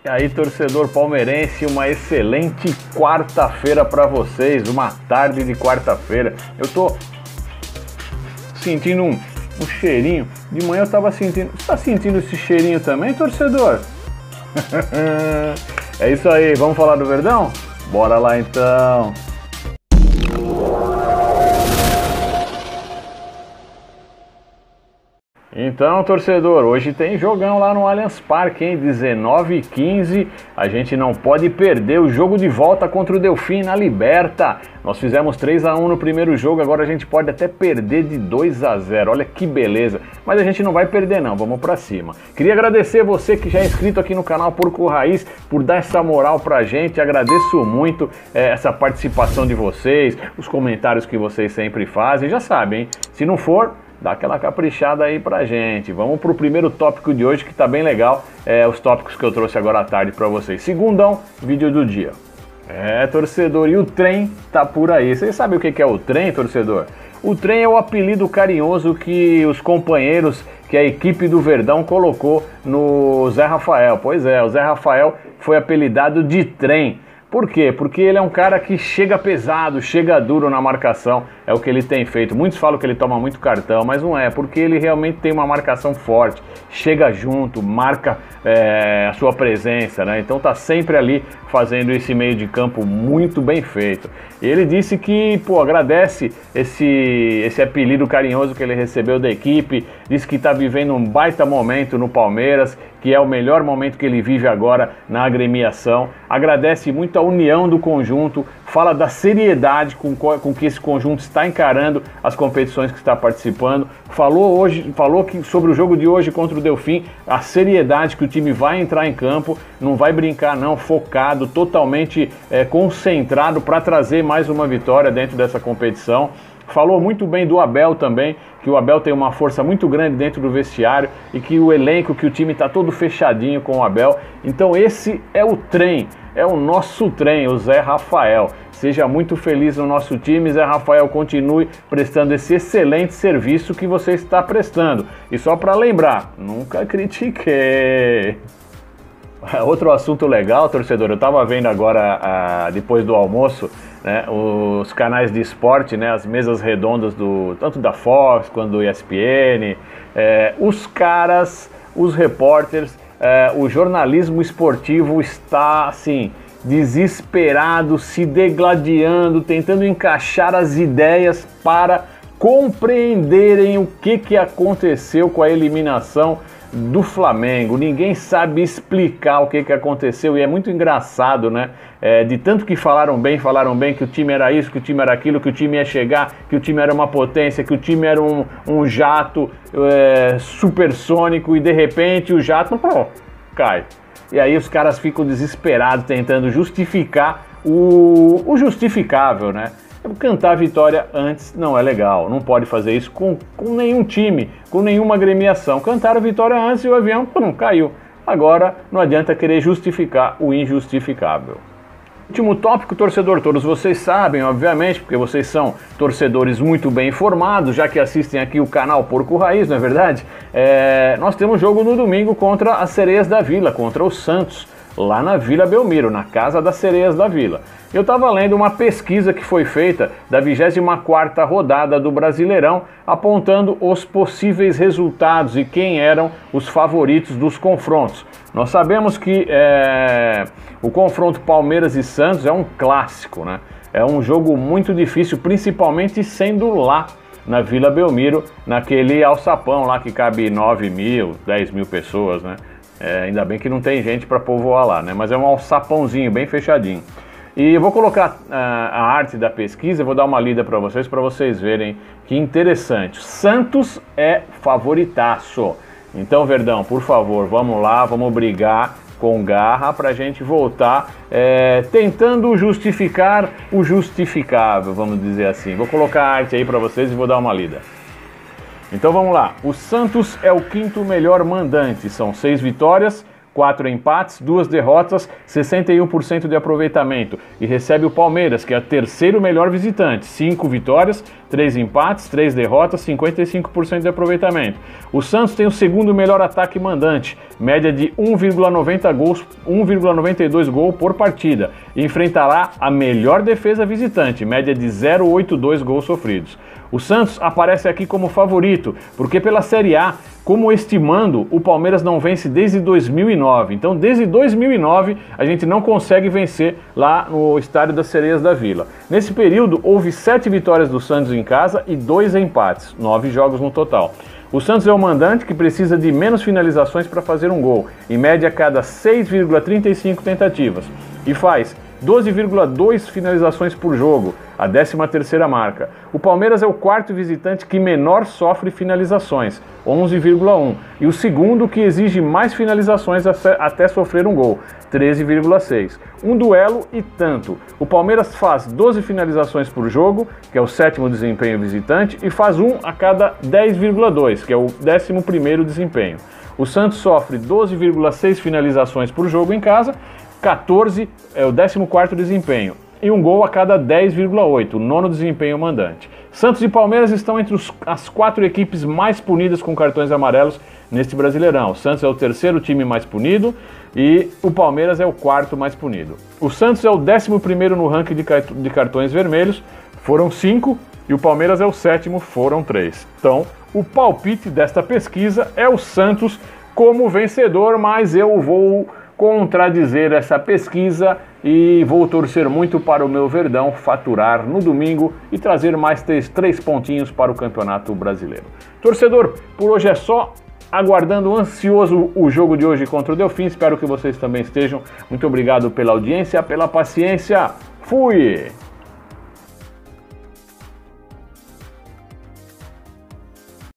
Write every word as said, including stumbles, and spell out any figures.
E aí, torcedor palmeirense, uma excelente quarta-feira para vocês, uma tarde de quarta-feira. Eu tô sentindo um, um cheirinho, de manhã eu tava sentindo... Você tá sentindo esse cheirinho também, torcedor? É isso aí, vamos falar do Verdão? Bora lá então! Então, torcedor, hoje tem jogão lá no Allianz Parque, hein? dezenove e quinze, a gente não pode perder o jogo de volta contra o Delfim na Liberta. Nós fizemos três a um no primeiro jogo, agora a gente pode até perder de dois a zero, olha que beleza. Mas a gente não vai perder não, vamos pra cima. Queria agradecer você que já é inscrito aqui no canal Porco Raiz por dar essa moral pra gente, agradeço muito é, essa participação de vocês, os comentários que vocês sempre fazem, já sabem, hein? Se não for... dá aquela caprichada aí pra gente. Vamos pro primeiro tópico de hoje que tá bem legal. É, os tópicos que eu trouxe agora à tarde pra vocês. Segundão, vídeo do dia. É, torcedor, e o trem tá por aí. Vocês sabem o que é o trem, torcedor? O trem é o apelido carinhoso que os companheiros, que a equipe do Verdão colocou no Zé Rafael. Pois é, o Zé Rafael foi apelidado de trem. Por quê? Porque ele é um cara que chega pesado, chega duro na marcação, é o que ele tem feito. Muitos falam que ele toma muito cartão, mas não é, porque ele realmente tem uma marcação forte, chega junto, marca é, a sua presença, né? Então tá sempre ali fazendo esse meio de campo muito bem feito. E ele disse que, pô, agradece esse, esse apelido carinhoso que ele recebeu da equipe, disse que tá vivendo um baita momento no Palmeiras, que é o melhor momento que ele vive agora na agremiação. Agradece muito a união do conjunto, fala da seriedade com, com que esse conjunto está encarando as competições que está participando. Falou hoje, falou que sobre o jogo de hoje contra o Delfim, a seriedade que o time vai entrar em campo, não vai brincar não, focado, totalmente é, concentrado para trazer mais uma vitória dentro dessa competição. Falou muito bem do Abel também, que o Abel tem uma força muito grande dentro do vestiário e que o elenco, que o time está todo fechadinho com o Abel. Então esse é o trem, é o nosso trem, o Zé Rafael. Seja muito feliz no nosso time, Zé Rafael, continue prestando esse excelente serviço que você está prestando. E só para lembrar, nunca critiquei. Outro assunto legal, torcedor, eu estava vendo agora, ah, depois do almoço, né, os canais de esporte, né, as mesas redondas do tanto da Fox quanto do E S P N, é, os caras, os repórteres, é, o jornalismo esportivo está assim desesperado, se degladiando, tentando encaixar as ideias para compreenderem o que, que aconteceu com a eliminação do Flamengo. Ninguém sabe explicar o que, que aconteceu e é muito engraçado, né? É, de tanto que falaram bem, falaram bem que o time era isso, que o time era aquilo, que o time ia chegar, que o time era uma potência, que o time era um, um jato é, supersônico e de repente o jato pô, cai. E aí os caras ficam desesperados tentando justificar o, o justificável, né? Cantar vitória antes não é legal, não pode fazer isso com, com nenhum time, com nenhuma agremiação. Cantaram vitória antes e o avião pum, caiu. Agora não adianta querer justificar o injustificável. Último tópico, torcedor, todos vocês sabem, obviamente, porque vocês são torcedores muito bem informados, já que assistem aqui o canal Porco Raiz, não é verdade? É, nós temos jogo no domingo contra as Sereias da Vila, contra o Santos, lá na Vila Belmiro, na Casa das Sereias da Vila. Eu estava lendo uma pesquisa que foi feita da vigésima quarta rodada do Brasileirão, apontando os possíveis resultados e quem eram os favoritos dos confrontos. Nós sabemos que é, o confronto Palmeiras e Santos é um clássico, né? É um jogo muito difícil, principalmente sendo lá na Vila Belmiro, naquele alçapão lá que cabe nove mil, dez mil pessoas, né? É, ainda bem que não tem gente para povoar lá, né? Mas é um alçapãozinho bem fechadinho. E eu vou colocar uh, a arte da pesquisa, vou dar uma lida para vocês, para vocês verem que interessante. Santos é favoritaço. Então, Verdão, por favor, vamos lá, vamos brigar com garra para a gente voltar é, tentando justificar o justificável, vamos dizer assim. Vou colocar a arte aí para vocês e vou dar uma lida. Então vamos lá. O Santos é o quinto melhor mandante, são seis vitórias, quatro empates, duas derrotas, sessenta e um por cento de aproveitamento. E recebe o Palmeiras, que é o terceiro melhor visitante, cinco vitórias, três empates, três derrotas, cinquenta e cinco por cento de aproveitamento. O Santos tem o segundo melhor ataque mandante, média de um vírgula noventa gols, um vírgula noventa e dois gols por partida, e enfrentará a melhor defesa visitante, média de zero vírgula oitenta e dois gols sofridos. O Santos aparece aqui como favorito, porque pela Série A, como estimando, o Palmeiras não vence desde dois mil e nove. Então, desde dois mil e nove, a gente não consegue vencer lá no Estádio das Sereias da Vila. Nesse período, houve sete vitórias do Santos em casa e dois empates, nove jogos no total. O Santos é o mandante que precisa de menos finalizações para fazer um gol, em média a cada seis vírgula trinta e cinco tentativas, e faz doze vírgula duas finalizações por jogo, a décima terceira marca. O Palmeiras é o quarto visitante que menor sofre finalizações, onze vírgula um, e o segundo que exige mais finalizações até sofrer um gol, treze vírgula seis. Um duelo e tanto. O Palmeiras faz doze finalizações por jogo, que é o sétimo desempenho visitante, e faz um a cada dez vírgula dois, que é o décimo primeiro desempenho. O Santos sofre doze vírgula seis finalizações por jogo em casa, quatorze é o décimo quarto desempenho, e um gol a cada dez vírgula oito, o nono desempenho mandante. Santos e Palmeiras estão entre os, as quatro equipes mais punidas com cartões amarelos neste Brasileirão. O Santos é o terceiro time mais punido e o Palmeiras é o quarto mais punido. O Santos é o décimo primeiro no ranking de, de cartões vermelhos, foram cinco, e o Palmeiras é o sétimo, foram três. Então, o palpite desta pesquisa é o Santos como vencedor, mas eu vou contradizer essa pesquisa e vou torcer muito para o meu Verdão faturar no domingo e trazer mais três, três pontinhos para o Campeonato Brasileiro. Torcedor, por hoje é só, aguardando ansioso o jogo de hoje contra o Delfim, espero que vocês também estejam. Muito obrigado pela audiência, pela paciência, fui!